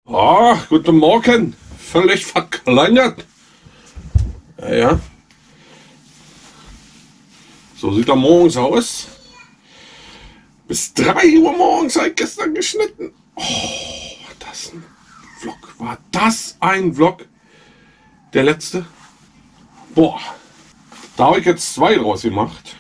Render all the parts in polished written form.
Ah, guten Morgen. Völlig verkleinert. Ja. So sieht er morgens aus. Bis 3 Uhr morgens habe ich gestern geschnitten. Oh, war das ein Vlog? War das ein Vlog? Der letzte? Boah. Da habe ich jetzt 2 draus gemacht.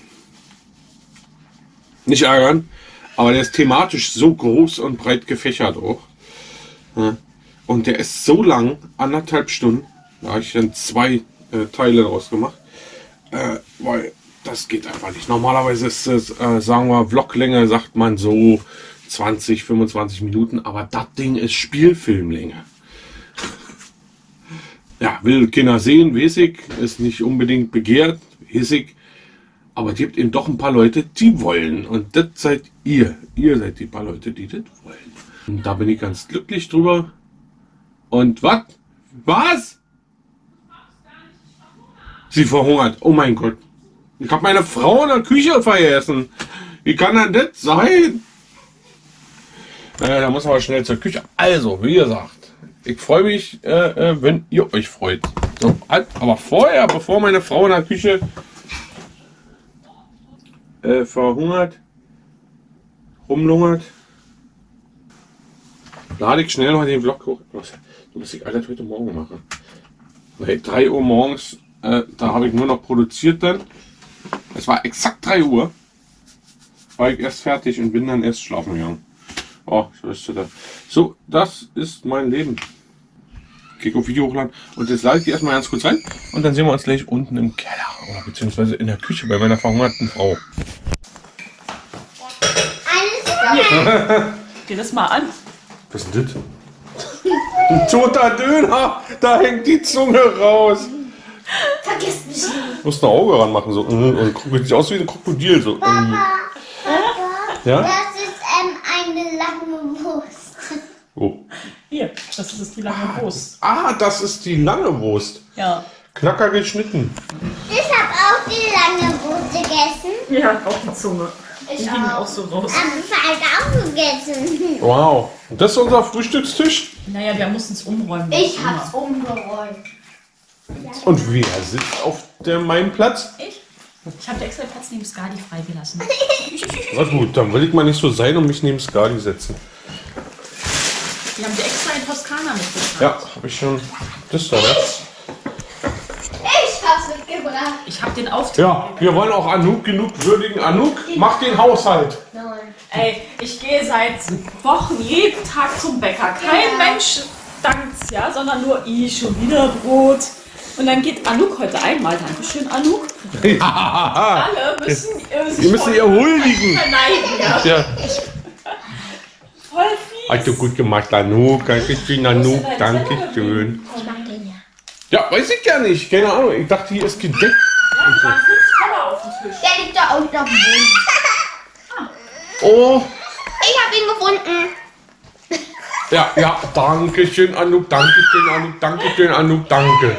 Nicht ärgern, aber der ist thematisch so groß und breit gefächert auch. Ja. Und der ist so lang, 1,5 Stunden. Da habe ich dann 2 Teile draus gemacht. Weil das geht einfach nicht. Normalerweise ist es, sagen wir, Vloglänge, sagt man so 20, 25 Minuten. Aber das Ding ist Spielfilmlänge. Ja, will Kinder sehen, weiß ich. Ist nicht unbedingt begehrt, weiß ich. Aber es gibt eben doch ein paar Leute, die wollen. Und das seid ihr. Ihr seid die paar Leute, die das wollen. Und da bin ich ganz glücklich drüber. Und was? Was? Sie verhungert. Oh mein Gott. Ich habe meine Frau in der Küche vergessen. Wie kann denn das sein? Naja, da muss aber schnell zur Küche. Also, wie gesagt, ich freue mich, wenn ihr euch freut. So, aber vorher, bevor meine Frau in der Küche verhungert, rumlungert, lade ich schnell mal den Vlog hoch. Das muss ich alles heute Morgen machen. 3 Uhr morgens, da habe ich nur noch produziert dann. Es war exakt 3 Uhr. War ich erst fertig und bin dann erst schlafen gegangen. Oh, so ist das. So, das ist mein Leben. Klick auf Video hochladen. Und jetzt lade ich die erstmal ganz kurz rein. Und dann sehen wir uns gleich unten im Keller. Oder beziehungsweise in der Küche bei meiner verhungerten Frau. Geh das mal an. Was ist denn das? Ein toter Döner! Da hängt die Zunge raus! Vergiss mich nicht. Du musst ein Auge ranmachen, so. Und sieht aus wie ein Krokodil, so. Papa, Ja? das ist eine lange Wurst. Oh. Hier, das ist die lange Wurst. Ah, das ist die lange Wurst. Ja. Knacker geschnitten. Ich habe auch die lange Wurst gegessen. Ja, auch die Zunge. Die Ich liegen auch. auch so raus. Aber ich auch gegessen. Wow. Und das ist unser Frühstückstisch. Naja, wir mussten es umräumen. Ich hab's umgeräumt. Und wer sitzt auf meinem Platz? Ich? Ich habe extra Platz neben Skadi freigelassen. Na gut, dann will ich mal nicht so sein und mich neben Skadi setzen. Die haben dir extra in Toskana mitgebracht. Ja, habe ich schon. Das da, ne? Ich hab's mitgebracht. Ich habe den Auftrag. Ja, wir wollen auch Anouk genug würdigen. Anouk, mach den Haushalt. Nein. Ey, ich gehe seit Wochen jeden Tag zum Bäcker. Kein Mensch dankt's, ja, sondern nur ich schon wieder Brot. Und dann geht Anouk heute einmal. Dankeschön, Anouk. Ja. Alle müssen sich Ihr müsst ihr huldigen. verneigen, ja. Ja. Voll fies. Hast du gut gemacht, Anouk. Dankeschön, Anouk. Dankeschön. Ja, weiß ich ja nicht. Keine Ahnung. Ich dachte, hier ist gedeckt. Ja, da waren 5 Teller auf dem Tisch. Der liegt da auch noch im Boden. Oh. Ich hab ihn gefunden. Ja, ja. Dankeschön, Anouk. Dankeschön, Anouk. Dankeschön, Anouk. Danke.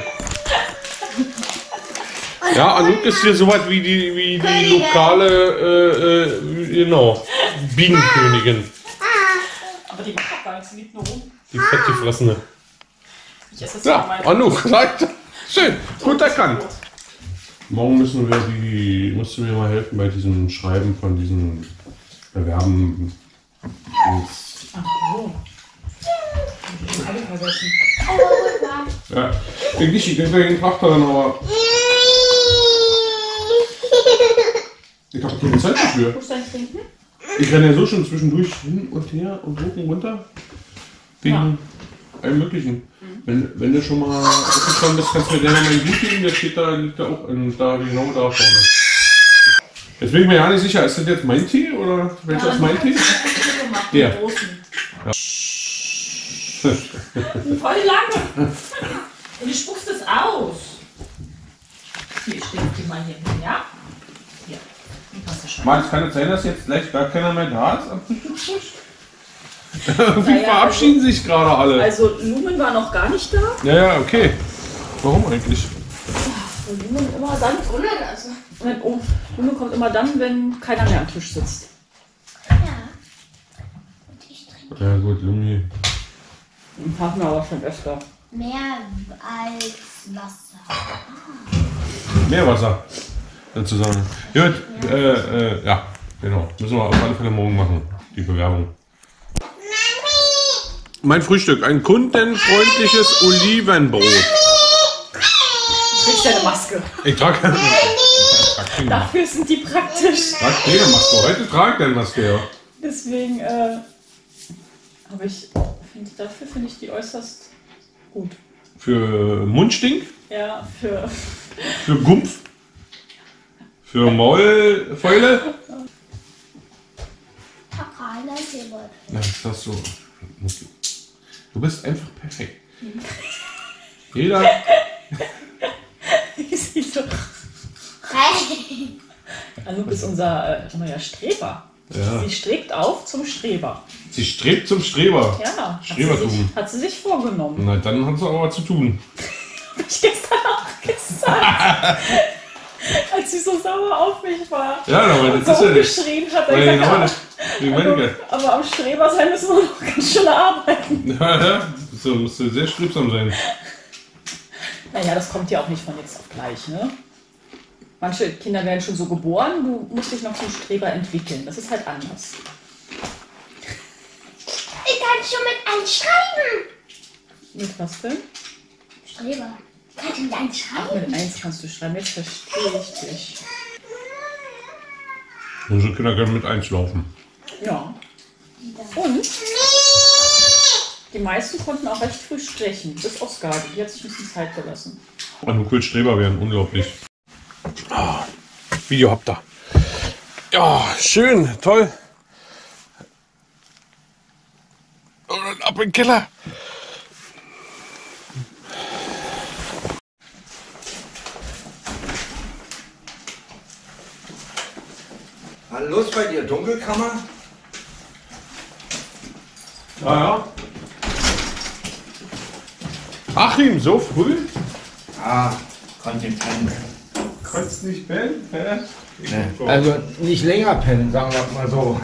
Ja, Anouk ist hier so was wie die lokale, genau, Bienenkönigin. Aber die macht doch gar nichts, sie liegt nur rum. Die fettgefressene. Ich esse jetzt Ja, mal mein Anouk, sagt. Schön, gut erkannt. Morgen musst du mir mal helfen bei diesem Schreiben von diesen Bewerben. Ach so. Ich hab alle vergessen. Ja, ich denke den Trachter dann, aber ich habe keine Zeit dafür. Wo ist dein Trinken? Ich renne ja so schon zwischendurch hin und her und hoch und runter. Wegen allem Möglichen. Wenn du schon mal aufgekommen bist, kannst du mir gerne mein Buch geben. Der steht da, liegt da auch da genau da vorne. Jetzt bin ich mir ja nicht sicher, ist das jetzt mein Tee oder welcher ist mein Tee? Der. Der. Voll lange. Und du spuckst es aus. Hier, ich stelle die mal hier hin, ja? Hier. Die kannst du schon. Mann, kann es sein, dass jetzt gleich gar keiner mehr da ist am Frühstückstisch? Irgendwie verabschieden sich gerade alle. Also Lumen war noch gar nicht da. Ja, ja, okay. Warum eigentlich? Und Lumen immer dann. Lumen kommt immer dann, wenn keiner mehr am Tisch sitzt. Ja. Und ich trinke. Ja gut, Lumi. Haben wir aber schon öfter. Mehr als Wasser. Mehr Wasser. Dazu sagen. Gut, ja, genau. Müssen wir auf alle Fälle morgen machen, die Bewerbung. Mein Frühstück, ein kundenfreundliches Olivenbrot. Du trägst ja eine Maske. Ich trage keine Maske. Dafür sind die praktisch. Ich trage keine Maske. Heute trage ich keine Maske, ja. Deswegen, dafür finde ich die äußerst gut. Für Mundstink, Ja, für Gumpf, für Maulfäule. Takala Silber. Ja, ist das so. Du bist einfach perfekt. Jeder. ich sehe so. Hey. Anouk ist unser neuer Streber. Ja. Sie strebt auf zum Streber. Sie strebt zum Streber. Ja, Strebertum. hat sie sich vorgenommen. Na, dann hat sie aber was zu tun. Hab ich gestern auch gesagt. Als sie so sauer auf mich war. Ja, aber Und das so ist ja geschrien hat, Weil er genau gesagt, das, ich meine, aber am Streber sein müssen wir noch ganz schön arbeiten. ja, so musst du sehr strebsam sein. Naja, das kommt ja auch nicht von jetzt auf gleich, ne? Manche Kinder werden schon so geboren, du musst dich noch zum Streber entwickeln. Das ist halt anders. Ich kann schon mit einschreiben. Mit was denn? Streber. Kannst du mit einschreiben? Mit 1 kannst du schreiben, jetzt verstehe ich dich. Unsere Kinder können mit 1 laufen. Ja. Und die meisten konnten auch recht früh sprechen. Bis Oscar, die hat sich ein bisschen Zeit gelassen. Anouk will Streber werden, unglaublich. Oh, Video habt ihr. Ja, schön, toll. Und dann ab in den Keller. Was los bei dir? Dunkelkammer? Ja. Achim, so früh? Ah, konnte ich pennen. Konntest nicht pennen? Hä? Also nicht länger pennen, sagen wir mal so.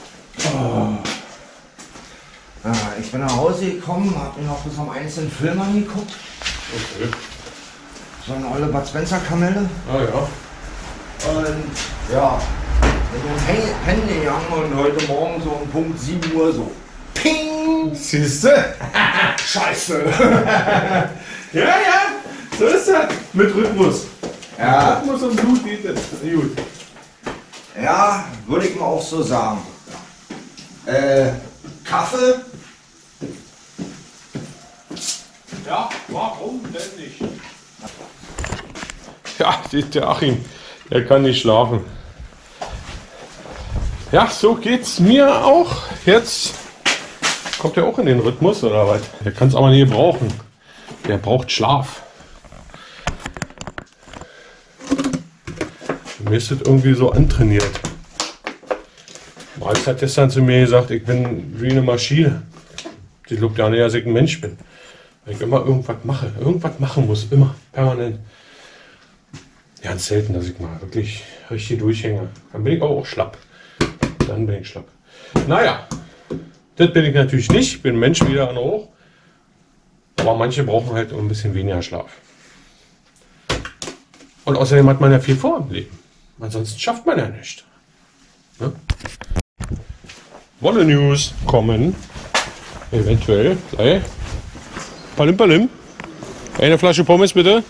Ich bin nach Hause gekommen, habe mir noch bis um 1 den Film angeguckt. Okay. So eine olle Bud Spencer Kamelle. Ah ja. Und ja, bin dann pennen gegangen und heute Morgen so um Punkt 7 Uhr so. Ping! Siehste? Scheiße. Ja, so ist das. Mit Rhythmus. Ja, Rhythmus und Blut geht das. Gut. ja, würde ich mal auch so sagen. Kaffee? Ja, warum denn nicht? Ja, sieht der Achim, der kann nicht schlafen. Ja, so geht's mir auch. Jetzt kommt er auch in den Rhythmus oder was? Der kann es aber nie brauchen. Der braucht Schlaf. Mir ist das irgendwie so antrainiert. Max hat gestern zu mir gesagt, ich bin wie eine Maschine. Sie glaubt ja nicht, dass ich ein Mensch bin. Weil ich immer irgendwas mache. Irgendwas machen muss. Immer. Permanent. Ganz selten, dass ich mal wirklich richtig durchhänge. Dann bin ich auch schlapp. Dann bin ich schlapp. Naja. Das bin ich natürlich nicht. Ich bin ein Mensch wieder an hoch. Aber manche brauchen halt ein bisschen weniger Schlaf. Und außerdem hat man ja viel vor im Leben. Ansonsten schafft man ja nichts. Ne? Wolle News kommen. Eventuell. Sei. Palim Palim. Eine Flasche Pommes bitte.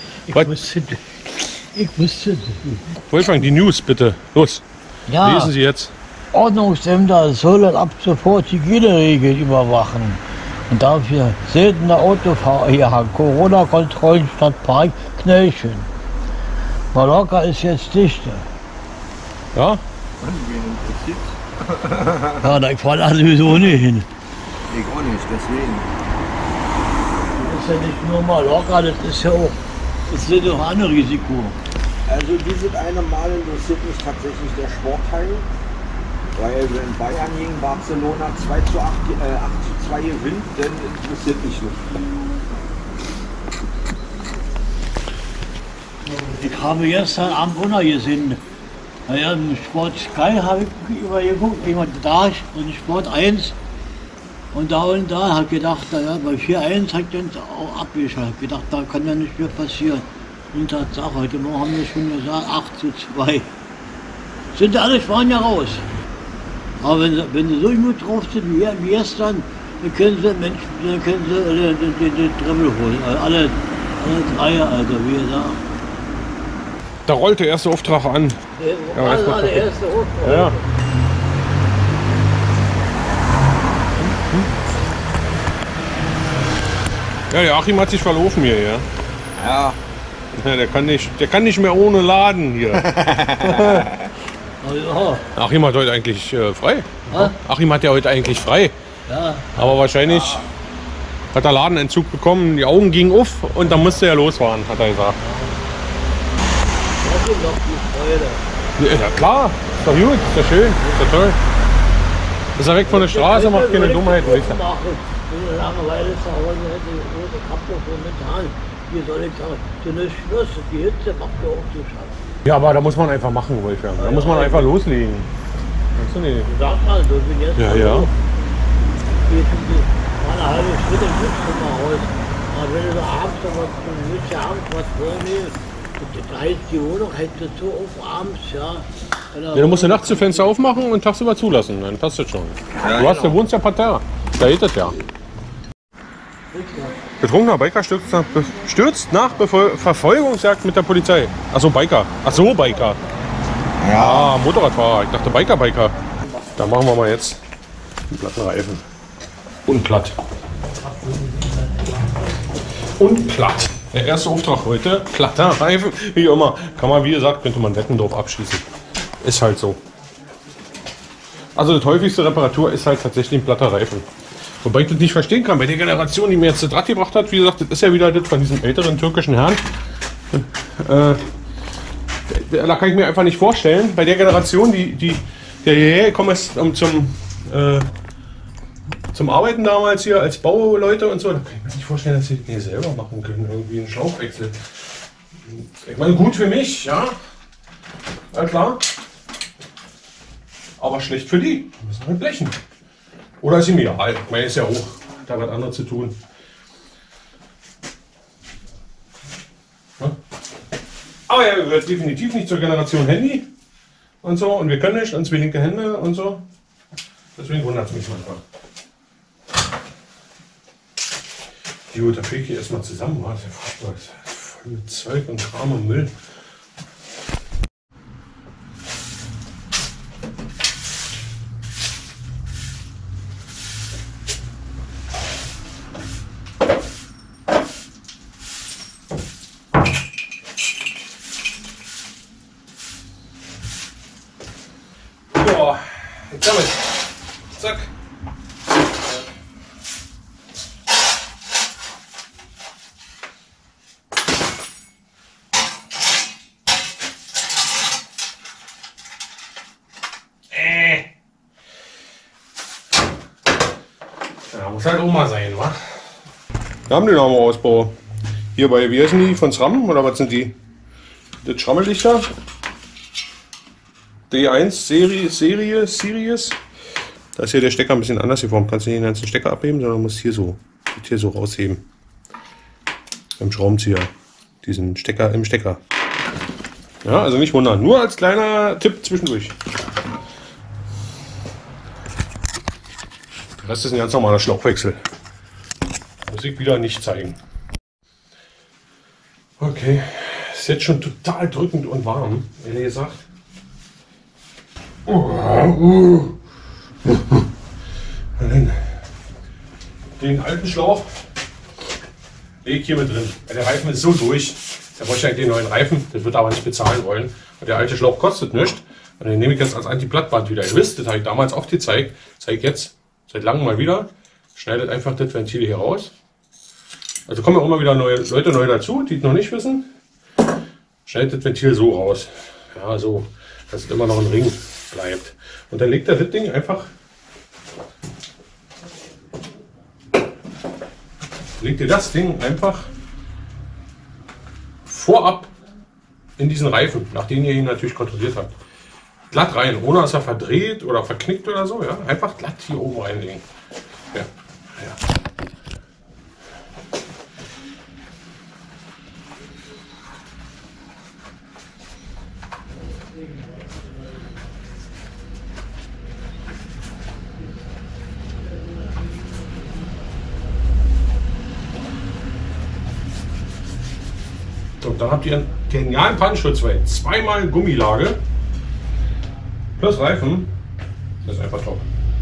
Ich wusste. Wolfgang, die News bitte. Los. Ja, Lesen Sie jetzt. Ordnungsämter sollen ab sofort Hygieneregeln überwachen. Und dafür seltene Autofahrer, Corona-Kontrollen statt Parkknöllchen. Mallorca ist jetzt dicht. Ja? Ja, da fahre da sowieso nicht hin. Ich auch nicht, deswegen. Das ist ja nicht nur Mallorca, das ist ja auch, das ist ja auch ein Risiko. Also dieses eine Mal interessiert mich tatsächlich der Sportteil. Weil wenn Bayern gegen Barcelona 8:2 gewinnt, dann interessiert mich nicht. Ich habe gestern Abend auch noch gesehen, naja, im Sport Sky habe ich übergeguckt, jemand da und Sport 1, Und da hat gedacht, naja, bei 4-1 hat uns auch abgeschaltet. Gedacht, da kann ja nicht mehr passieren. Und Tatsache, heute Morgen haben wir schon gesagt, 8:2. Sind alle Spanier raus. Aber wenn sie so gut drauf sind wie gestern, dann können sie den Trimmel holen. Alle drei, also wie gesagt. Da rollt der erste Auftrag an. Das war der erste Auftrag. Ja. Ja, der Achim hat sich verlaufen hier, ja. Ja. Ja, der kann nicht mehr ohne Laden hier. Also, Achim hat heute eigentlich frei. Ja? Achim hat ja heute eigentlich frei. ja, Aber wahrscheinlich hat er Ladenentzug bekommen, die Augen gingen auf und dann musste er losfahren, hat er gesagt. das ist doch die Freude. Ja klar, ist doch gut, ist doch schön, ist doch toll. Ist er weg von der Straße, macht keine Dummheiten. Weißt du? Wenn Langeweile zu Hause hätte, rote Kappe momentan. Hier soll ich sagen, so eine Schluss, die Hitze macht mir auch zu schaffen. Ja, aber da muss man einfach machen, Wolfgang. Da muss man einfach loslegen. Weißt du nicht? Sag mal, so bin jetzt. Ja, ja. Hier mal eine halbe Stunde gibt's schon mal raus. Aber wenn du abends noch was, du willst ja abends was vornehmen, da heizt die Wohnung, heizt du so auf abends, ja. Ja, du musst nachts die Fenster aufmachen und tagsüber zulassen, dann passt das schon. Du wohnst ja parterre, da geht das ja. Betrunkener Biker stürzt nach Verfolgungsjagd mit der Polizei. Achso, Biker. Achso, Biker. Ja, Motorradfahrer. Ich dachte Biker. Da machen wir mal jetzt einen platten Reifen. Und platt. Und platt. Der erste Auftrag heute, platter Reifen. Wie immer. Kann man, wie gesagt, könnte man Wetten drauf abschließen. Ist halt so. Also die häufigste Reparatur ist halt tatsächlich ein platter Reifen. Wobei ich das nicht verstehen kann, bei der Generation, die mir jetzt das Rad gebracht hat, wie gesagt, das ist ja wieder das von diesem älteren türkischen Herrn. Da kann ich mir einfach nicht vorstellen, bei der Generation, der hierher gekommen ist zum Arbeiten damals hier als Bauleute und so, da kann ich mir nicht vorstellen, dass sie das hier selber machen können, irgendwie einen Schlauchwechsel. Ich meine, gut für mich, ja, na klar, aber schlecht für die, die müssen halt blechen. Oder ist ihm egal, ich meine, ist ja auch, da was anderes zu tun. Ja? Aber er gehört definitiv nicht zur Generation Handy und so, und wir können nicht, und zwei linke Hände und so. Deswegen wundert es mich manchmal. Gut, da fliege ich erstmal zusammen, das ist ja furchtbar, das ist voll mit Zeug und Kram und Müll. Jetzt damit. Zack. Ja, muss halt auch mal sein, wa? Wir haben den Ausbau. Hier bei, wie heißen die? Von SRAM oder was sind die? Das Schrammellichter. D1 Series. Da ist hier der Stecker ein bisschen anders geformt. Kannst du nicht den ganzen Stecker abheben, sondern musst hier so rausheben. Beim Schraubenzieher. Diesen Stecker im Stecker. Ja, also nicht wundern. Nur als kleiner Tipp zwischendurch. Der Rest ist ein ganz normaler Schlauchwechsel. Muss ich wieder nicht zeigen. Okay. Ist jetzt schon total drückend und warm, ehrlich gesagt. Den alten Schlauch lege ich hier mit drin. Der Reifen ist so durch, da brauche ich eigentlich den neuen Reifen, das wird aber nicht bezahlen wollen. Und der alte Schlauch kostet nichts. Und den nehme ich jetzt als Anti-Plattband wieder. Ihr wisst, das habe ich damals auch gezeigt. Zeige jetzt seit langem mal wieder. Schneidet einfach das Ventil hier raus. Also kommen ja auch immer wieder Leute neu dazu, die es noch nicht wissen. Schneidet das Ventil so raus. Ja, so, dass es immer noch ein Ring bleibt. Und dann legt er das Ding einfach, vorab in diesen Reifen, nachdem ihr ihn natürlich kontrolliert habt. Glatt rein, ohne dass er verdreht oder verknickt oder so. Ja? Einfach glatt hier oben reinlegen. Ja. Und dann habt ihr einen genialen Pannenschutz, weil zweimal Gummilage plus Reifen, das ist einfach top.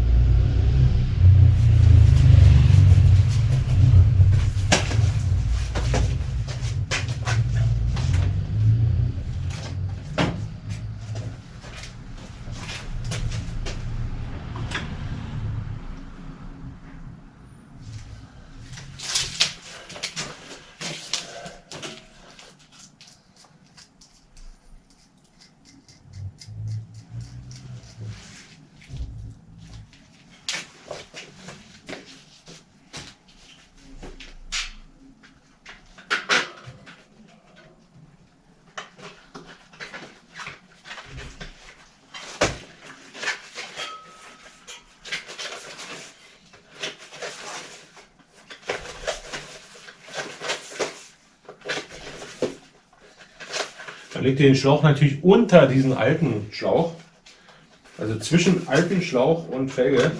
Dann legt ihr den Schlauch natürlich unter diesen alten Schlauch, also zwischen alten Schlauch und Felge.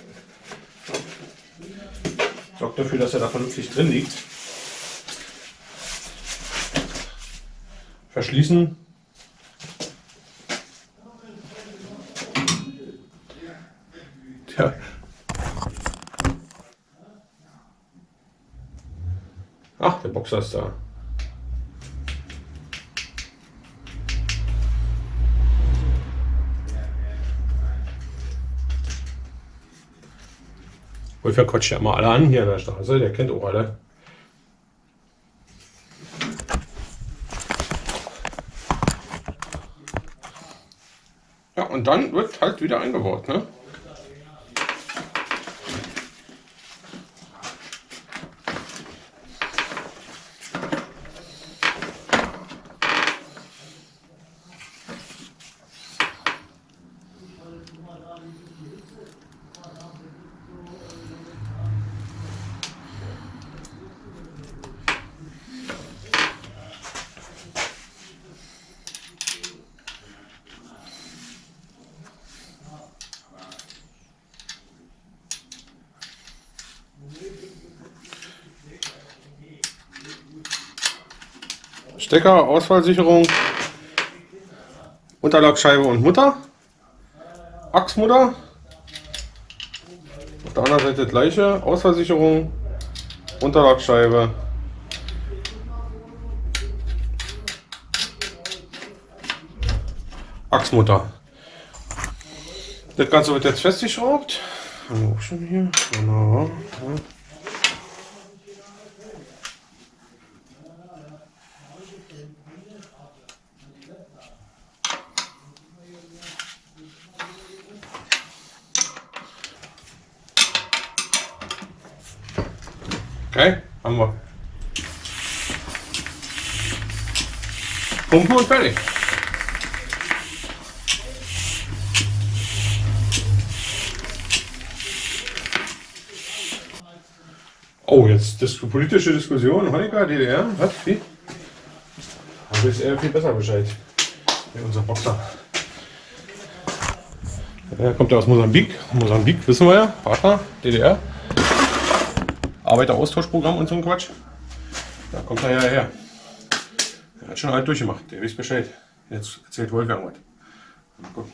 Sorgt dafür, dass er da vernünftig drin liegt. Verschließen. Tja. Ach, der Boxer ist da. Wolfgang quatscht ja immer alle an hier an der Straße, der kennt auch alle. Ja, und dann wird halt wieder eingebaut, ne? Stecker, Ausfallsicherung, Unterlagscheibe und Mutter, Achsmutter. Auf der anderen Seite das gleiche, Ausfallsicherung, Unterlagscheibe. Achsmutter. Das Ganze wird jetzt festgeschraubt. Haben wir auch schon hier. Genau. Ja. Okay, haben wir. Pumpen und fertig. Oh, jetzt politische Diskussion, Honecker, DDR, was, wie? Da ist er viel besser Bescheid. Ja, unser Boxer. Er kommt ja aus Mosambik. Mosambik, wissen wir ja, Partner, DDR. Arbeiter-Austauschprogramm und so ein Quatsch. Da kommt er ja her. Er hat schon alles durchgemacht, der weiß Bescheid. Jetzt erzählt Wolfgang was. Mal gucken.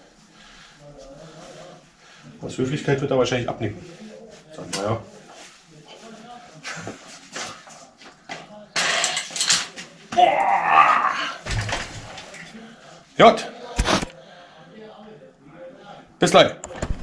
Aus Höflichkeit wird er wahrscheinlich abnicken. Sagen wir ja. Jut. Bis gleich.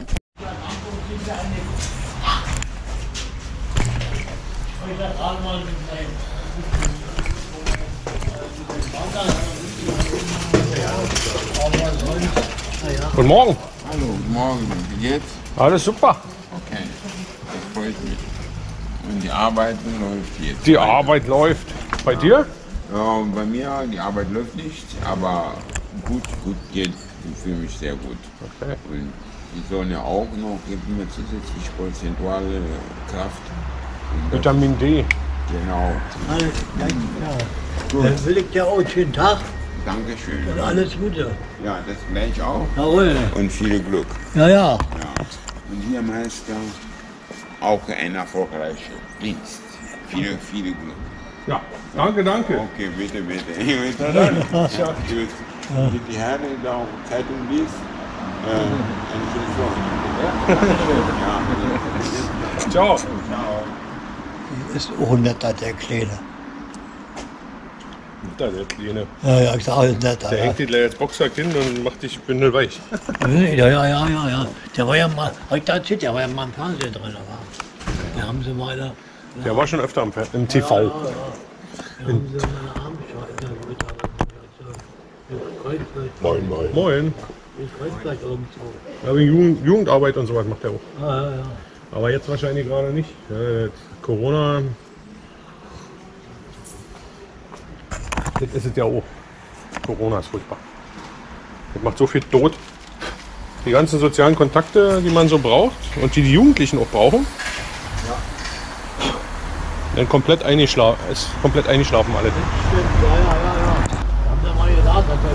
Guten Morgen. Hallo, guten Morgen. Wie geht's? Alles super. Okay, das freut mich. Und die Arbeit läuft jetzt. Die Arbeit läuft. Bei dir? Ja, bei mir, die Arbeit läuft nicht, aber gut geht. Ich fühle mich sehr gut. Okay. Und die Sonne auch noch, gibt mir zusätzlich prozentuale Kraft. Und das- Vitamin D. Genau. Alles klar. Dann will ich dir auch einen schönen Tag Dankeschön. und alles Gute. Ja, das gleich auch. Jawohl. Und viel Glück. Ja, ja. Ja. Und hier, Meister, auch ein erfolgreicher Dienst. Viel Glück. Ja, danke, danke. Okay, bitte, bitte. Bitte dann. Ja. Mit die Herren da auf der Zeitung liest, eine schöne Woche. Ja. Ciao. Ist auch netter, der Kleine. Da, der Kleine. Ja, ich sage, ist netter. Der Ja. hängt die als Boxsack hin und macht dich bündelweich. Ja. Der war ja mal, hab ich da erzählt, der war ja mal im Fernsehen drin. Aber da haben sie mal da. Der war schon öfter im TV. Da haben sie mal eine Abendschau Moin, moin. Moin. Ich weiß gleich irgendwo. Ja, wegen Jugendarbeit und sowas macht er auch. Ja. Aber jetzt wahrscheinlich gerade nicht. Ja, jetzt Corona. Das ist es ja auch. Corona ist furchtbar. Das macht so viel tot. Die ganzen sozialen Kontakte, die man so braucht und die Jugendlichen auch brauchen. Dann komplett eingeschlafen alle. Stimmt, ja. Haben sie mal gesagt, dass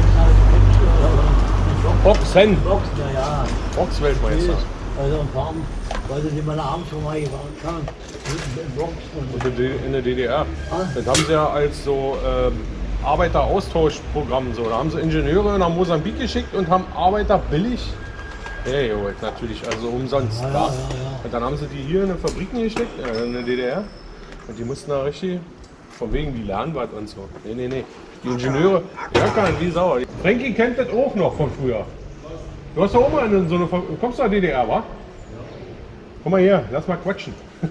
der Boxen. Boxen, ja. Boxweltmeister. Also ein paar, weil sie die mal abends schon mal gefahren haben. Boxen. In der DDR. Das haben sie ja als so Arbeiteraustauschprogramm. So. Da haben sie Ingenieure nach Mosambik geschickt und haben Arbeiter billig. Hey, natürlich, also umsonst. Da. Und dann haben sie die hier in den Fabriken gesteckt, in der DDR. Und die mussten da richtig, von wegen, die lernen was und so. Nee. Die Ingenieure, ja, kann wie sauer. Frankie kennt das auch noch von früher. Du hast doch auch mal in so eine, kommst du aus der DDR, wa? Komm mal her, lass mal quatschen.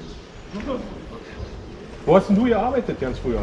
Wo hast denn du gearbeitet ganz früher?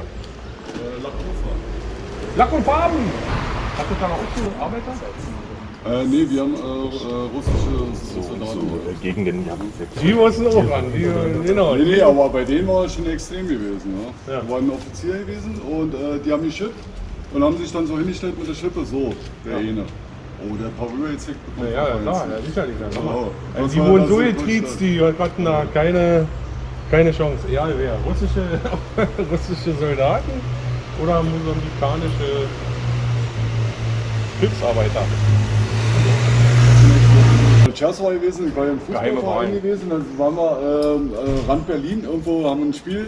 Lack und Farben! Hast du da noch auch so Arbeiter? Nee, wir haben russische Soldaten. Gegen den Die mussten auch ran. Genau. Nee, aber bei denen war es schon extrem gewesen. Ja. Ja. Die waren Offizier gewesen und die haben geschippt und haben sich dann so hingestellt mit der Schippe, so, der eine. Oh, der Pavel jetzt bekommt. Ja, klar, ja, sicherlich. Genau. Also Das die war wurden das so so getriezt, die hatten da keine Chance. Egal wer. Russische Soldaten oder mosambikanische Hilfsarbeiter. Chers war gewesen, ich war ja im Fußballverein gewesen, dann waren wir Rand Berlin, irgendwo haben wir ein Spiel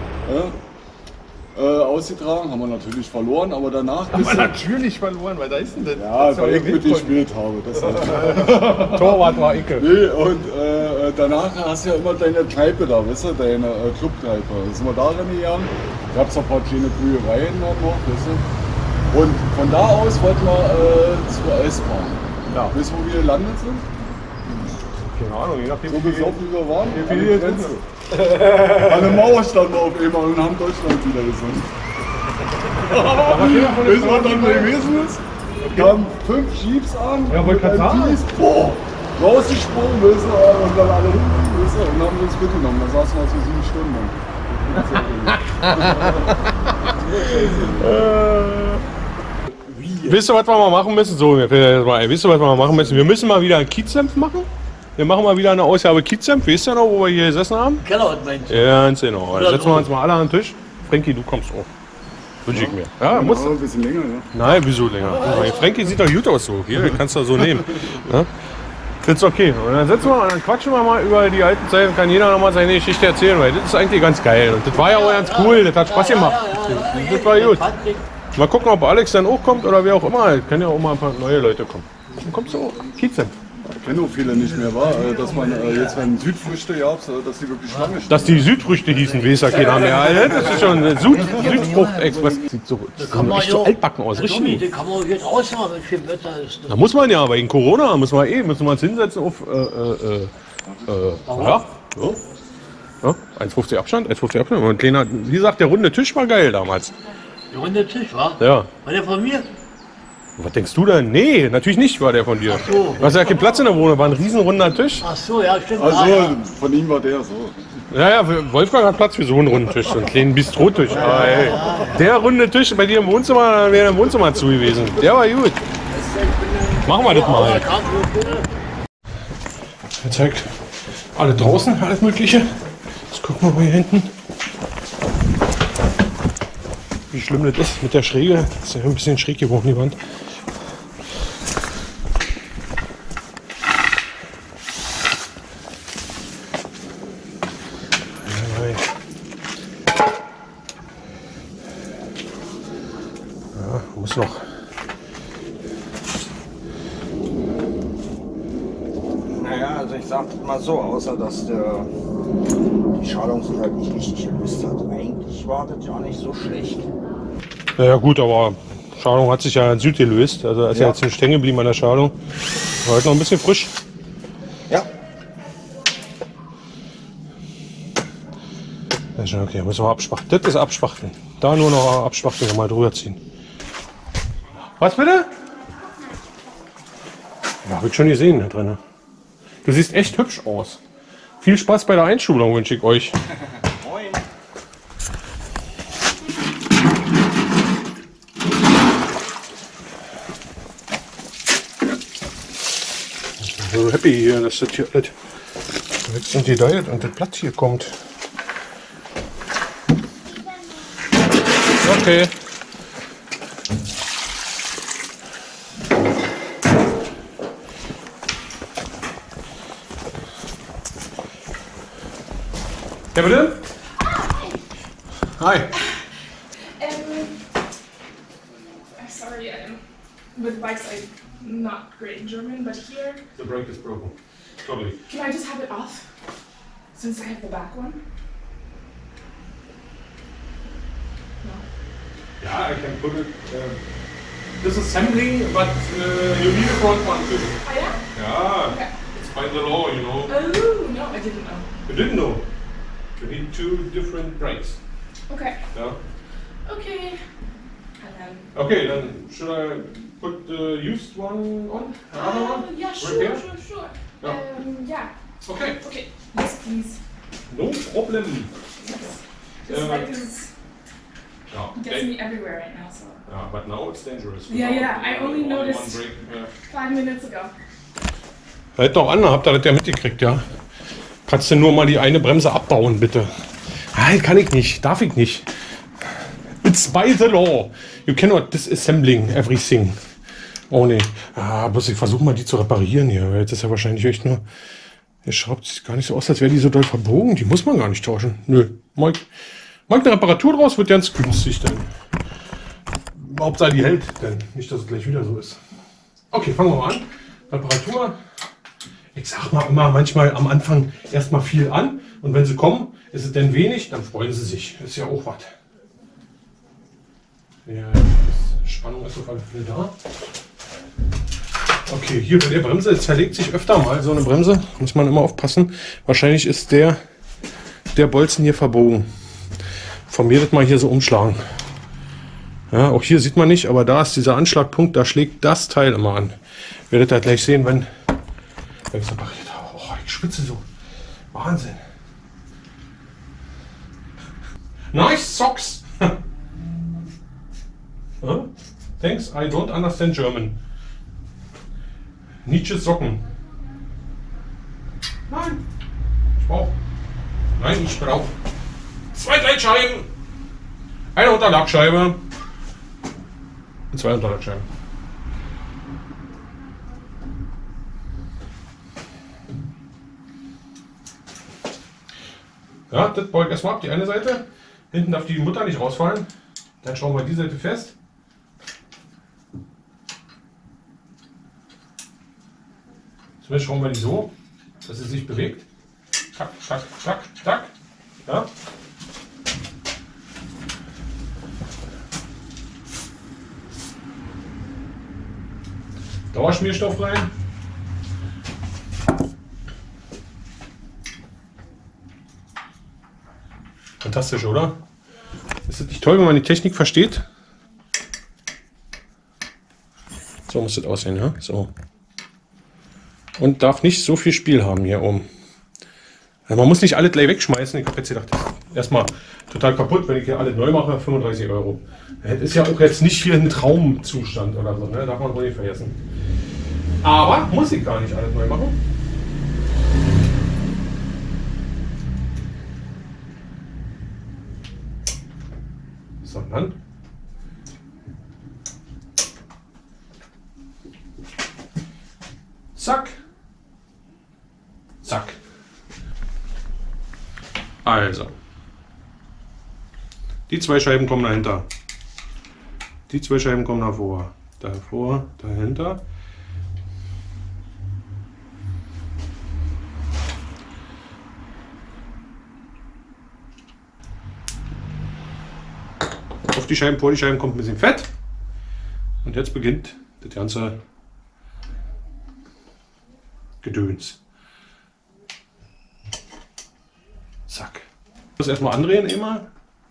ausgetragen, haben wir natürlich verloren, aber danach... Haben wir natürlich verloren, weil da ist denn das? Ja, das weil ich mitgespielt habe. Das halt. Torwart war Icke. Nee, und danach hast du ja immer deine Kneipe da, weißt du, deine Clubkneipe. Da sind wir da reingegangen, da gab es ein paar kleine Brühereien noch, weißt du. Und von da aus wollten wir zur S-Bahn. Ja. Weißt du, wo wir gelandet sind? Keine Ahnung, je nachdem So besoffen wie wir waren, wie an viel der jetzt Grenze. An der Mauer standen wir auf einmal und haben Deutschland wieder gesungen. Weißt du, was dann gewesen ist? Kamen 5 Jeeps an, Ja, wollte gerade sagen. boah, rausgesprungen, weißt du, und dann alle hin, weißt du, und haben uns mitgenommen. Da saßen wir so 7 Stunden lang. Wisst ihr, was wir mal machen müssen? So, wisst ihr, was wir mal machen müssen? Wir müssen mal wieder einen Kiezsenf machen. Wir machen mal wieder eine Ausgabe Kiezsenf. Wisst ihr noch, wo wir hier gesessen haben? Keller meinst du? Ja, ganz genau. Dann setzen wir uns mal alle an den Tisch. Frankie, du kommst auch. Wünsche ich mir. Ja, muss. Ja, ein bisschen länger, ja. Nein, wieso länger? Frankie sieht doch gut aus so. Hier, den kannst du so nehmen. Ja? Das ist okay. Und dann setzen wir und dann quatschen wir mal über die alten Zeiten. Kann jeder noch mal seine Geschichte erzählen, weil das ist eigentlich ganz geil. Und das war ja auch ganz cool. Das hat Spaß gemacht. Das war gut. Mal gucken, ob Alex dann auch kommt oder wer auch immer. Können ja auch mal ein paar neue Leute kommen. Dann kommst du auch. Kiezsenf. Kennen auch viele nicht mehr, war, dass man jetzt, wenn Südfrüchte gab, dass die wirklich Schlange stehen. Dass die Südfrüchte hießen, weiß ja keiner mehr. Das ist schon eine Südfrucht-Express. Sieht so, echt so altbacken aus, richtig gut. Den kann man jetzt ausmachen, wenn viel Wetter ist. Da muss man ja, wegen Corona müssen wir uns hinsetzen auf ja, 1,50 Abstand, 1,50 Abstand. Und ein kleiner, wie gesagt, der runde Tisch war geil damals. Der runde Tisch, wa? Ja. War der von mir? Was denkst du denn? Nee, natürlich nicht war der von dir. Ach so. Du hast ja keinen Platz in der Wohnung, war ein riesenrunder Tisch. Ach so, ja, stimmt. Also, ja. von ihm war der so. Ja, Wolfgang hat Platz für so einen runden Tisch, so einen kleinen Bistrotisch. Aber ey, der runde Tisch bei dir im Wohnzimmer, wäre im Wohnzimmer zu gewesen. Der war gut. Machen wir das mal. Er zeigt alle draußen, alles Mögliche. Jetzt gucken wir mal hier hinten. Wie schlimm das ist mit der Schräge. Das ist ja ein bisschen schräg geworden, die Wand. es noch. Naja, also ich sag mal so, außer dass die Schalung sich halt nicht richtig gelöst hat. Eigentlich war das ja nicht so schlecht. Naja gut, aber Schalung hat sich ja in Süd gelöst. Also er ist ja Ja. jetzt nicht stehen geblieben an der Schalung. War halt noch ein bisschen frisch. Ja. Das ist schon okay, müssen wir abspachteln. Das ist abspachteln. Da nur noch abspachteln und mal drüber ziehen. Was bitte? Ja, hab ich schon gesehen da drin. Du siehst echt hübsch aus. Viel Spaß bei der Einschulung wünsche ich euch. Moin. Ich bin so happy hier, dass das hier alles jetzt und gedeiht und das Blatt hier kommt. Okay. Ja, bitte? Hi. I'm sorry, with bikes I'm not great in German, but here, The brake is broken. Totally. can I just have it off? Since I have the back one? No. Yeah, I can put it. Disassembling, but you need a front one too. Oh yeah? Yeah, Okay. it's by the law, you know. Oh, no, I didn't know. You didn't know. You need two different brakes. Okay. Yeah. Okay. And then... Okay, then should I put the used one on? Another one? Yeah, sure, Repair? sure. Yeah. Yeah. Okay, Okay. Yes, please. no problem. Yes. This bike Yeah, gets me everywhere right now, so... yeah, but now it's dangerous. Yeah, I only noticed One brake, 5 minutes ago. Halt doch an, habt ihr das ja mitgekriegt, ja? Kannst du nur mal die eine Bremse abbauen, bitte? Nein, kann ich nicht, darf ich nicht. It's by the law. You cannot disassembling everything. Oh ne. Ah, bloß ich versuche mal die zu reparieren hier. Weil jetzt ist ja wahrscheinlich echt nur... Der schraubt sich gar nicht so aus, als wäre die so doll verbogen. Die muss man gar nicht tauschen. Nö. Mag eine Reparatur draus, wird ganz günstig dann. Hauptsache die hält, denn nicht, dass es gleich wieder so ist. Okay, fangen wir mal an. Reparatur. Ich sag mal immer manchmal am Anfang erstmal viel an und wenn sie kommen, ist es denn wenig, dann freuen sie sich. Ist ja auch was. Ja, die Spannung ist auf alle Fälle da. Okay, hier bei der Bremse zerlegt sich öfter mal so eine Bremse. Muss man immer aufpassen. Wahrscheinlich ist der Bolzen hier verbogen. Von mir das mal hier so umschlagen. Ja, auch hier sieht man nicht, aber da ist dieser Anschlagpunkt, da schlägt das Teil immer an. Werdet ihr gleich sehen, wenn ich repariert habe. Oh, ich schwitze so. Wahnsinn. Nice socks. Huh? Thanks, I don't understand German. Nietzsche Socken. Nein. Ich brauche 2 Gleitscheiben. Eine Unterlagscheibe. Und 2 Unterlagscheiben. Ja, das baue ich erstmal ab, die eine Seite. Hinten darf die Mutter nicht rausfallen. Dann schrauben wir die Seite fest. Zumindest schrauben wir die so, dass sie sich bewegt. Tack, tack, tack, tack. Ja. Dauerschmierstoff rein. Fantastisch, oder? Ist das nicht toll, wenn man die Technik versteht? So muss das aussehen, ja? So. Und darf nicht so viel Spiel haben hier oben. Also man muss nicht alles gleich wegschmeißen. Ich habe jetzt gedacht, das ist erstmal total kaputt, wenn ich hier alles neu mache, 35 €. Das ist ja auch jetzt nicht hier ein Traumzustand oder so, ne? Darf man wohl nicht vergessen. Aber muss ich gar nicht alles neu machen. Sondern zack, zack. Also, die 2 Scheiben kommen dahinter. Die 2 Scheiben kommen davor. Davor, dahinter. Auf die Scheiben, vor die Scheiben kommt ein bisschen Fett. Und jetzt beginnt das ganze Gedöns. Zack. Ich muss erstmal andrehen immer.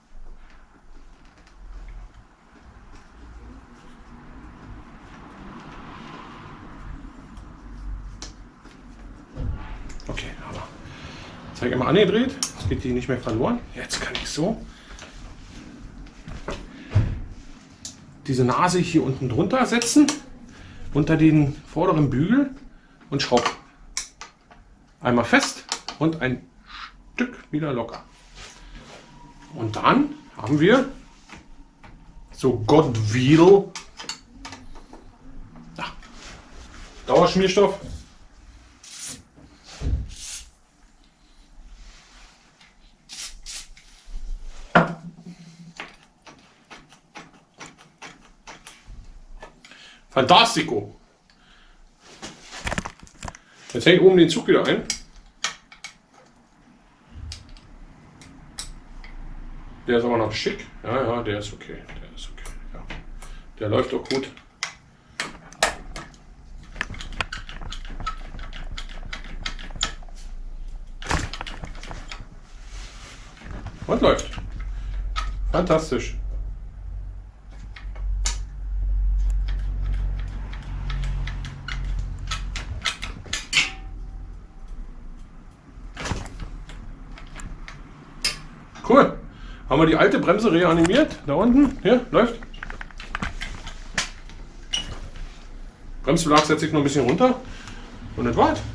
Okay, aber zeig immer angedreht. Jetzt geht die nicht mehr verloren. Jetzt kann ich so diese Nase hier unten drunter setzen, unter den vorderen Bügel und schraube einmal fest und ein Stück wieder locker. Und dann haben wir so Gott will Dauerschmierstoff. Fantastico! Jetzt hänge ich oben den Zug wieder ein. Der ist aber noch schick. Ja, der ist okay. Der ist okay. Ja. Der läuft auch gut. Und läuft. Fantastisch. Cool. Haben wir die alte Bremse reanimiert? Da unten. Hier, läuft. Bremsbelag setze ich noch ein bisschen runter. Und das war's.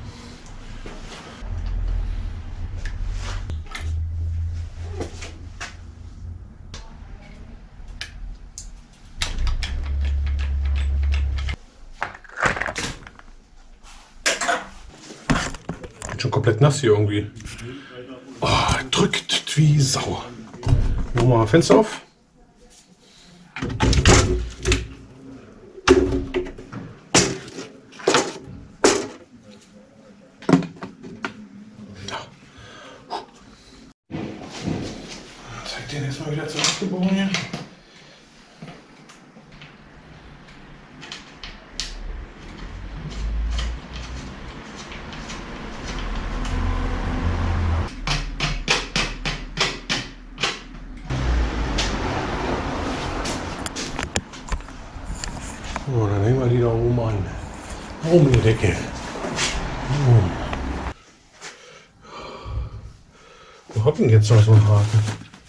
Schon komplett nass hier irgendwie. Oh, drückt wie Sau. Machen wir mal Fenster auf. Zeig den jetzt mal wieder zurückgebogen hier. So, dann hängen wir die da oben an. Oben die Decke. Wo hat denn jetzt noch so ein Haken?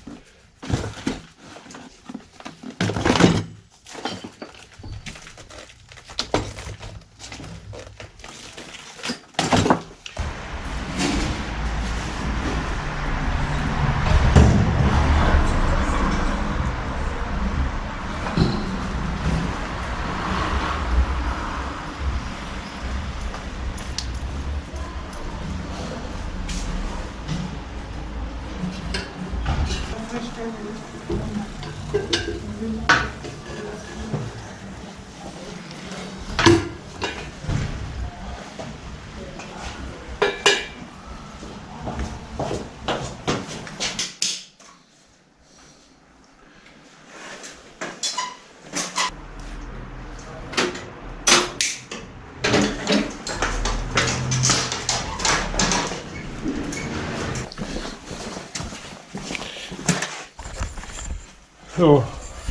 So.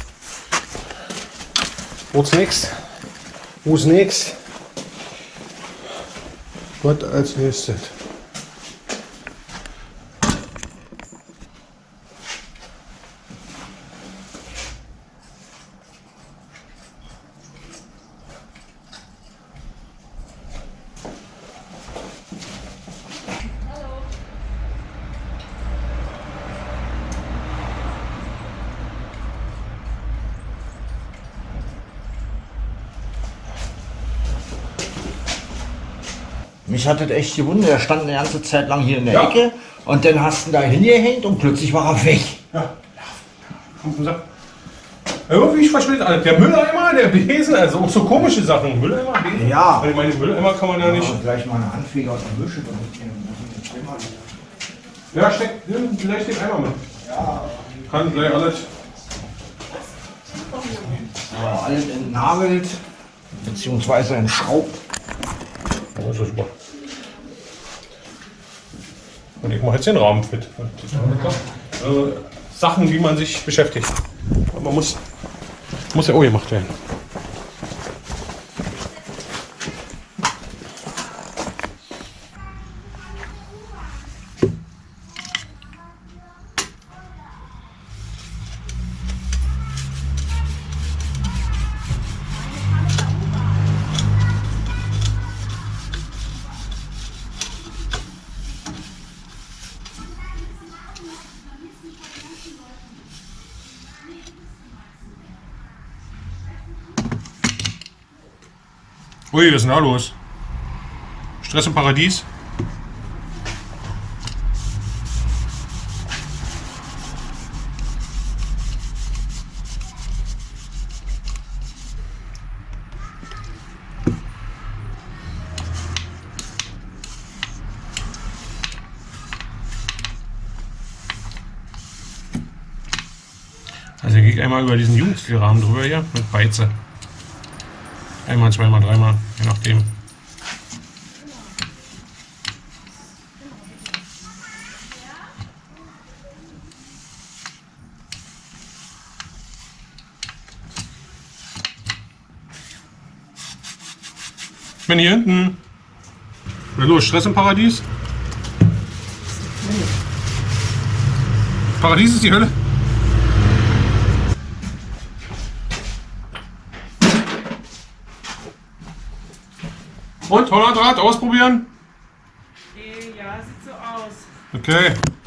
What's next? Who's next? Was als nächstes? Mich hat das echt gewundert, er stand eine ganze Zeit lang hier in der Ecke und dann hast du ihn da hingehängt und plötzlich war er weg. Ja, kommt und sagt. Irgendwie verschwindet alles. Der Mülleimer, der Besen, also auch so komische Sachen. Mülleimer, Besen. Ja. Weil ich meine, Mülleimer kann man ja nicht. Gleich mal eine Anfeger aus der Wische. Ja, nimm gleich den Eimer mit. Ja. Kann gleich alles. Ja, alles entnagelt, beziehungsweise entschraubt. Oh, das ist super. Und ich mache jetzt den Rahmen fit. Also, Sachen, wie man sich beschäftigt. Aber muss ja auch gemacht werden. Ui, was ist denn da los? Stress im Paradies? Also ich gehe einmal über diesen Jugendstilrahmen drüber hier mit Beize. Einmal, zweimal, dreimal, je nachdem. Ich bin hier hinten. Na los, Stress im Paradies? Paradies ist die Hölle. Und Hollandrad ausprobieren? Ja, sieht so aus. Okay.